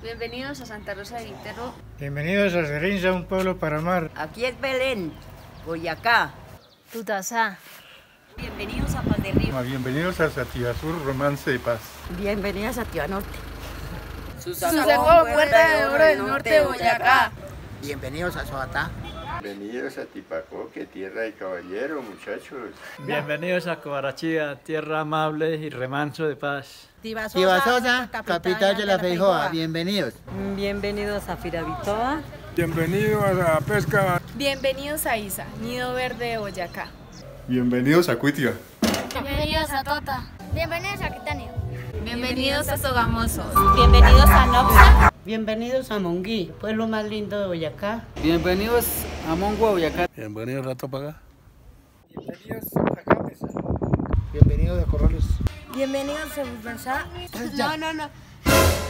Bienvenidos a Santa Rosa de Viterbo. Bienvenidos a Serinza, un pueblo para amar. Aquí es Belén, Boyacá. Tutasá. Bienvenidos a Paz de Río. Bienvenidos a Sativa Sur, Romance de Paz. Bienvenidos a Sativa Norte. Susagó, Puerta de Oro del Norte de Boyacá. Bienvenidos a Soatá. Bienvenidos a Tipacoque, tierra de caballero, muchachos. Bienvenidos a Cobarachía, tierra amable y remanso de paz. Tibasosa, capital de la Feijoa. Bienvenidos. Bienvenidos a Firavitoa. Bienvenidos a Pesca. Bienvenidos a Isa, Nido Verde de Boyacá. Bienvenidos a Cuitia. Bienvenidos a Tota. Bienvenidos a Quitania. Bienvenidos a Sogamoso. Bienvenidos a Noxa. Bienvenidos a Monguí, pueblo más lindo de Boyacá. Bienvenidos a Mongua, Boyacá. Bienvenidos a Topagá. Bienvenidos a Cámeza. Bienvenidos a Corrales. Bienvenidos a Bucansá. No.